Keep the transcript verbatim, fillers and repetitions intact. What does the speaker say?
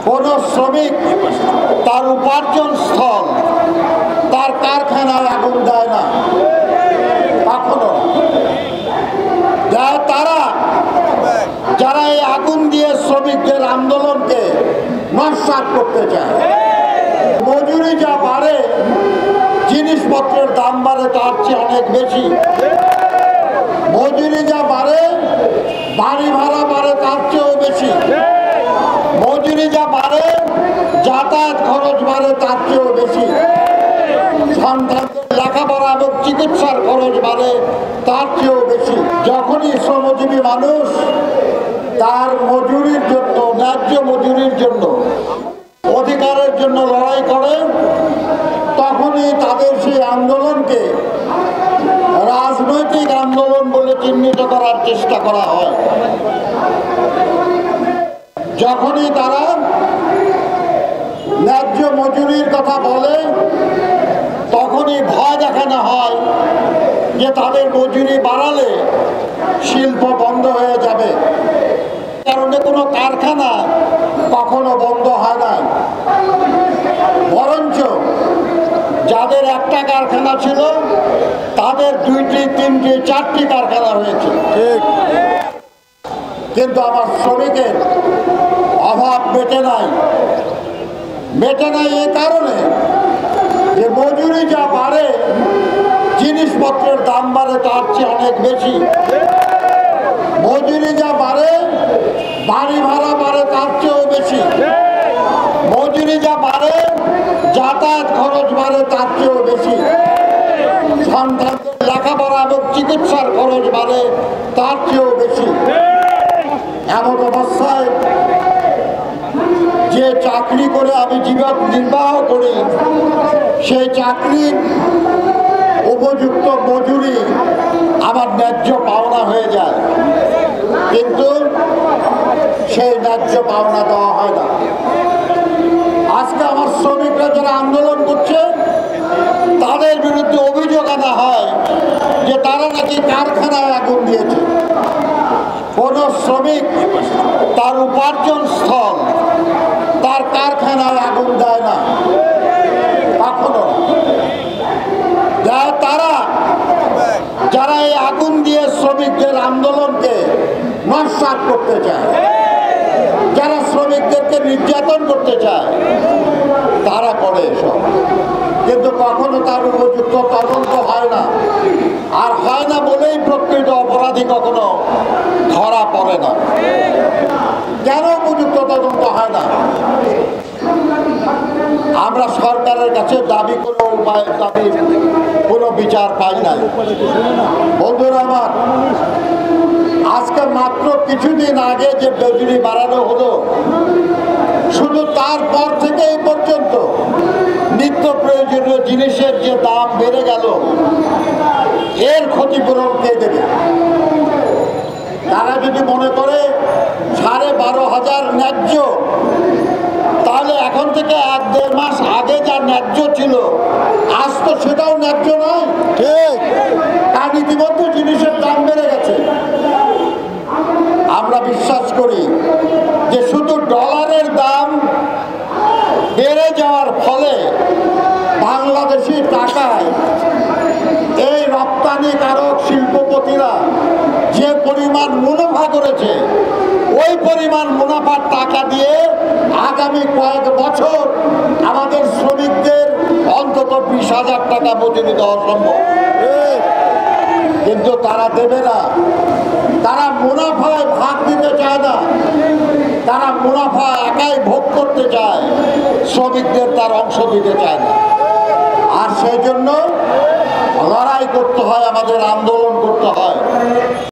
কোন শ্রমিক তার উপার্জন স্থল তার কারখানায় আগুন দেয় না, কখনো দেয় তারা যারা এই আগুন দিয়ে শ্রমিকদের আন্দোলনকে নস্যাৎ করতে চায়। মজুরি যা বাড়ে, জিনিসপত্রের দাম বাড়ে তার চেয়ে অনেক বেশি। মজুরি যা বাড়ে, বাড়ি ভাড়া বাড়ে তার চেয়েও বেশি। মজুরি যা বাড়ে, যাতায়াত খরচ বাড়ে তার চেয়েও বেশি। সন্তানদের লেখাপড়া এবং চিকিৎসার খরচ বাড়ে তার চেয়েও বেশি। যখনই শ্রমজীবী মানুষ তার মজুরির জন্য, ন্যায্য মজুরির জন্য, অধিকারের জন্য লড়াই করে, তখনই তাদের সেই আন্দোলনকে রাজনৈতিক আন্দোলন বলে চিহ্নিত করার চেষ্টা করা হয়। যখনই তারা ন্যায্য মজুরির কথা বলে, তখনই ভয় দেখানো হয় যে তাদের মজুরি বাড়ালে শিল্প বন্ধ হয়ে যাবে। কারণে কোনো কারখানা কখনো বন্ধ হয় না, বরঞ্চ যাদের একটা কারখানা ছিল তাদের দুইটি, তিনটি, চারটি কারখানা হয়েছে। কিন্তু আমার শ্রমিকের অভাব মেটে নাই। মেটে নাই এই কারণে যে মজুরি যা বাড়ে, জিনিসপত্রের দাম বাড়ে তার চেয়ে অনেক বেশি। মজুরি যা বাড়ে, বাড়ি ভাড়া বাড়ে তার চেয়েও বেশি। মজুরি যা বাড়ে, যাতায়াত খরচ বাড়ে তার চেয়েও বেশি। সন্তানদের লেখাপড়া এবং চিকিৎসার খরচ বাড়ে তার চেয়েও বেশি। এমন অবস্থায় যে চাকরি করে আমি জীবন নির্বাহ করি, সেই চাকরির উপযুক্ত মজুরি আমার ন্যায্য পাওনা হয়ে যায়, কিন্তু সেই ন্যায্য পাওনা দেওয়া হয় না। আজকে আমার শ্রমিকরা যারা আন্দোলন করছে, তাদের বিরুদ্ধে অভিযোগ আনা হয় যে তারা নাকি কারখানায় আগুন দিয়েছে। কোন শ্রমিক তার উপার্জন স্থল তার কারখানায় আগুন দেয় না, কখনো দেয় তারা যারা এই আগুন দিয়ে শ্রমিকদের আন্দোলনকে নস্যাৎ করতে চায়, যারা শ্রমিকদেরকে নির্যাতন করতে চায়, তারা করে এসব। কিন্তু কখনো তার উপযুক্ত তদন্ত হয় না, আর হয় না বলেই প্রকৃত অপরাধী কখনো ধরা পড়ে না। কেন উপযুক্ত তদন্ত হয় না? আমরা সরকারের কাছে দাবি কোনো উপায়, দাবি কোনো বিচার পাই নাই। বন্ধুরা আমার, আজকে মাত্র কিছুদিন আগে যে মজুরি বাড়ানো হলো, শুধু তারপর থেকে এই পর্যন্ত নিত্য প্রয়োজনীয় জিনিসের যে দাম বেড়ে গেল, এর ক্ষতিপূরণ কে দেবে? তারা যদি মনে করে সাড়ে বারো হাজার ন্যায্য, তাহলে এখন থেকে এক দেড় মাস আগে যা ন্যায্য ছিল, আজ তো সেটাও ন্যায্য নয়। ঠিক, কারণ ইতিমধ্যে জিনিসের দাম বেড়ে গেছে। আমরা বিশ্বাস করি যে শুধু ডলারের দাম বেড়ে যাওয়ার ফলে বাংলাদেশি টাকায় এই রপ্তানিকারক শিল্পপতিরা যে পরিমাণ মুনাফা করেছে, ওই পরিমাণ মুনাফার টাকা দিয়ে আগামী কয়েক বছর আমাদের শ্রমিকদের অন্তত বিশ হাজার টাকা মজুরি দেওয়া সম্ভব। কিন্তু তারা দেবে না। তারা মুনাফায় ভাগ দিতে চায় না, তারা মুনাফা একাই ভোগ করতে চায়, শ্রমিকদের তার অংশ দিতে চায় না। আর সেই জন্য লড়াই করতে হয়, আমাদের আন্দোলন করতে হয়।